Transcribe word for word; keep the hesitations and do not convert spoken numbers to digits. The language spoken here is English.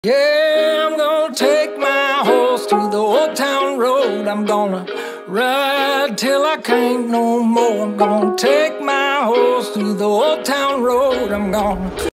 Yeah, I'm gonna take my horse to the old town road. I'm gonna ride till I can't no more. I'm gonna take my horse to the old town road. I'm gonna